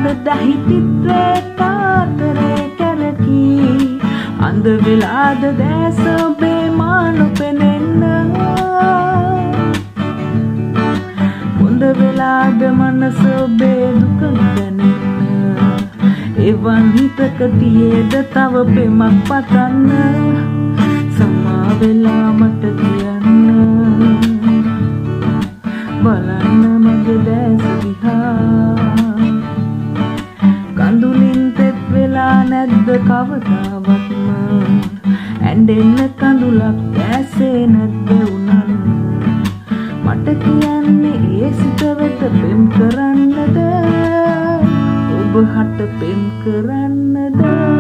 දැහිතිත්‍රේ තාතරේ කැලකී අන්ද වෙලාද දැස ඔබේ මානු පෙනෙන්න හොඳ වෙලාද මනස ඔබේ දුක දැනෙන්න එවන් හිතක තියේද තව පෙමක් පතන්න සමා වෙලා මට කියන්න බලන්න මගේ දැස දිහා කඳුලින් තෙත් වෙලා නැද්ද කවදාවත්ම ඇඬෙන්න කඳුලක් දැසේ නැද්ද උනන්න මට කියන්නේ ඒ සිත වෙත පෙම් කරන්නද ඔබ හට පෙම් කරන්නද